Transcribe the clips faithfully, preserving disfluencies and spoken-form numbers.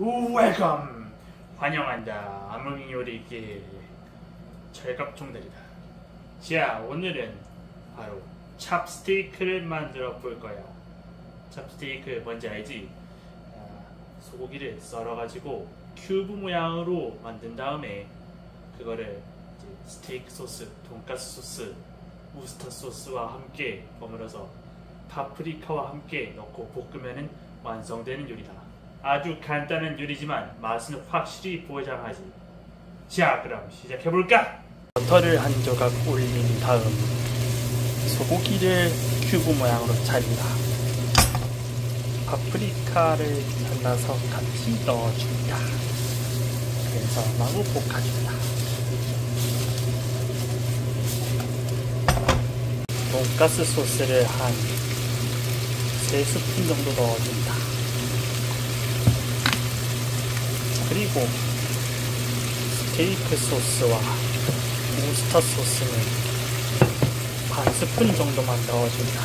웰컴! 환영한다. 암흑 요리기 철갑종들이다. 자, 오늘은 바로 찹스테이크를 만들어 볼 거야. 찹스테이크 뭔지 알지? 아, 소고기를 썰어가지고 큐브 모양으로 만든 다음에 그거를 이제 스테이크 소스, 돈가스 소스, 우스터 소스와 함께 버무려서 파프리카와 함께 넣고 볶으면 완성되는 요리다. 아주 간단한 요리지만 맛은 확실히 보장하지. 자, 그럼 시작해볼까? 버터를 한 조각 올린 다음 소고기를 큐브 모양으로 자른다. 파프리카를 잘라서 같이 넣어준다. 그래서 마구 볶아준다. 돈가스 소스를 한 세 스푼 정도 넣어준다. 그리고 스테이크 소스와 우스터 소스는 반 스푼 정도만 넣어준다.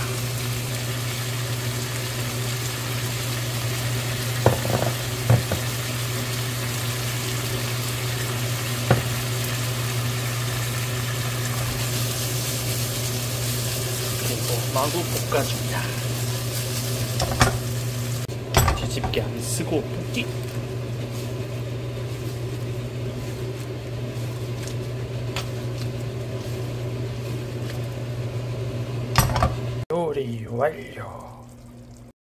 그리고 마구 볶아준다. 뒤집게 안 쓰고 볶기. 요리 완료.